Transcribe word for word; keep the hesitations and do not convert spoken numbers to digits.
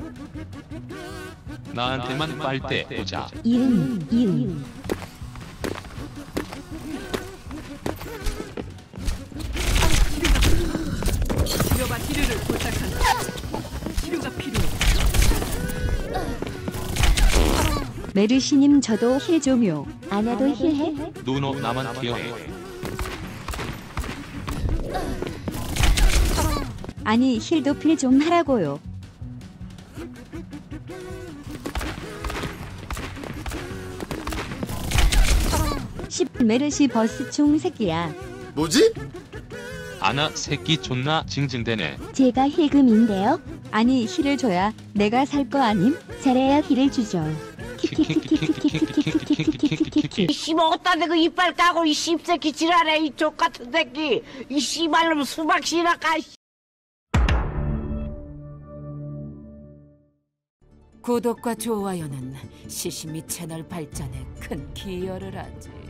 나한테만 빨대 꽂아. 이응 이응. 치료가 치료를 부탁한다. 치료가 필요해. 메르시님 저도 힐 좀요. 아나도 힐해? 누노 나만 케어해. 아니 힐도 필 좀 하라고요. 십 메르시 버스충 새끼야. 뭐지? 아나 새끼 존나 징징대네. 제가 힐금인데요. 아니 힐을 줘야 내가 살 거 아님? 잘해야 힐을 주죠. 키키키키키키키키키키키키키키키키키키. 이 씨발 어디다 대고 이빨 까고 이 씹새끼 지랄해 이 족같은 새끼 이 씨발놈 수박 씨라까. 구독과 좋아요는 시시미 채널 발전에 큰 기여를 하지.